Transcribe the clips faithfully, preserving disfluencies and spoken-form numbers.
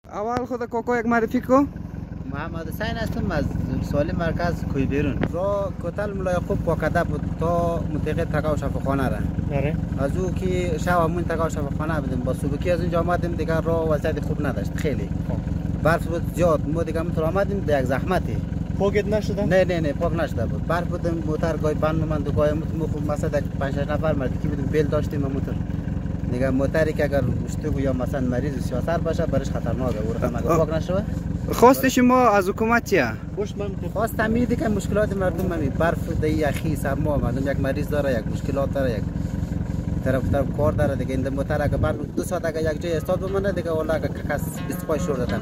اول خود کاکا یک معرفی کو. محمد حسین هستم از سوالی مرکز کوی بیرون. را کتل ملای خوب پاکده بود تا منطقه تکاو شفاخانه را. آره. از او که شب همون تکاو شفاخانه بودیم با صبحی از اونجا آمدیم دیگه راه وضعیت خوب نداشت خیلی. برف بود زیاد ما دیگه همونطور آمدیم در یک زحمتی. پاکت نشده؟ نه نه نه پاک نشده بود. برف بودیم موتر گای بند من دو گای موتر مثلا پنج شش نفر مرد که بودیم بیل داشتیم موتر. دیگه موتری که اگر مشتوک یا مثلا مریض سیاسر باشه برش خطرناکه. ورقه مگه پاک نشوه؟ خواست شما از حکومت چیه؟ خواست میده که مشکلات مردم می برف دی یخی سرما مردم یک مریض داره یک مشکلات داره یک طرف طرف کار داره دیگه این موتر اگه بر دو ساعت اگه یک جای استاد بمونه دیگه والا اگه کس بیست پای شور دادن.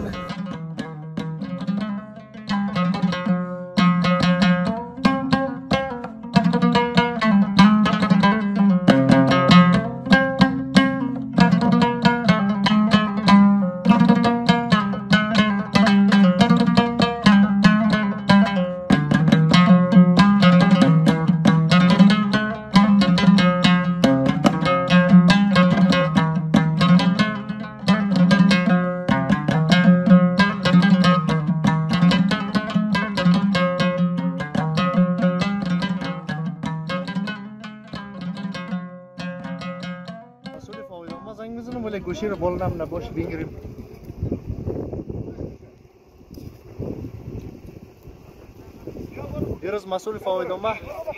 گوشی رو بالنم نباش بگیریم. دیروز مسئول فایدامه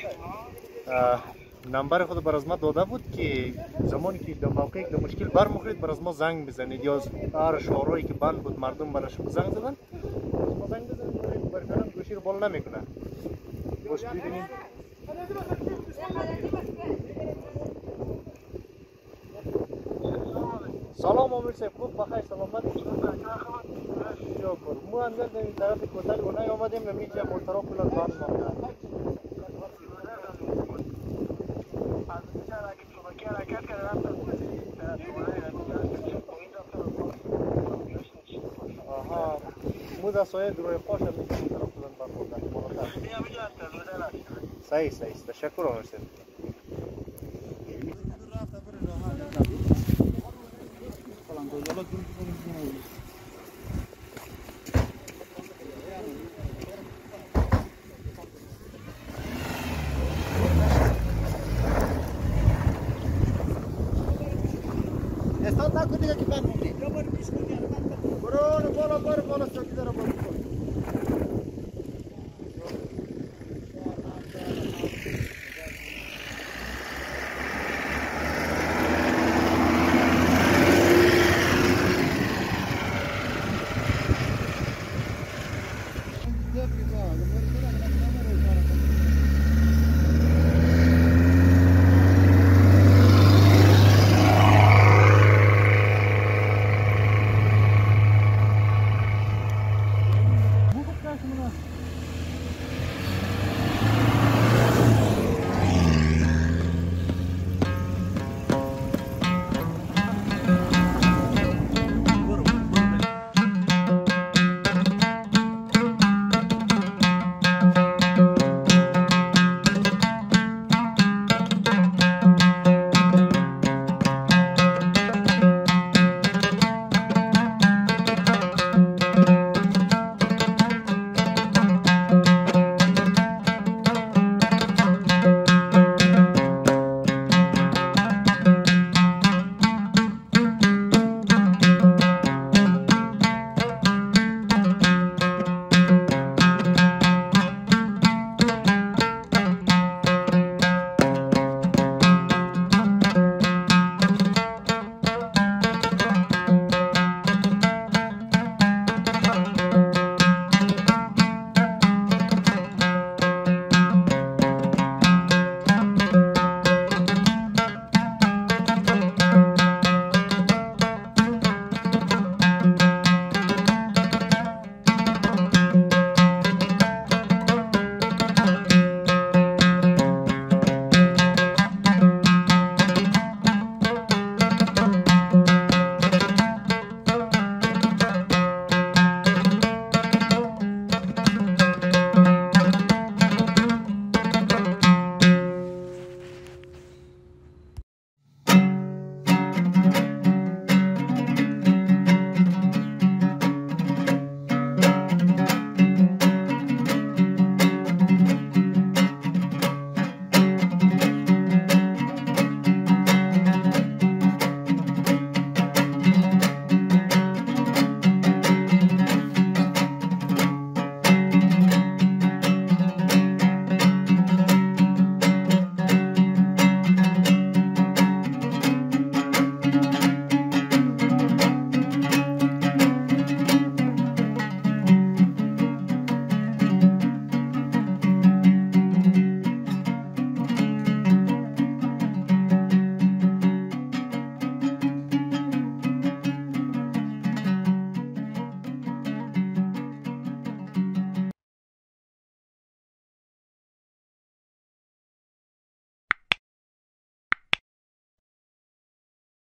نمبر خود بر از ما داده بود که زمانی که در موقعی که مشکل برمیخورید بر از ما زنگ بزنید یا هر شوارایی که بند بود مردم برش زنگ زدن از ما زنگ بزنید برکردن گوشی رو بال نمیکنه. باش ببینیم. سلام امیر صاحب خوب بخیر سلامت شکر ما اندر در طرف کوتل اونای آمدیم نمیشه موترا کلا بند مانده آها مو در سایه دروی پاش هم میشه موترا کلا بند مانده صحیح صحیح تشکر امیر صاحب. استاد نکنید که بند میگی برو بالا برو بالا چوکی داره برو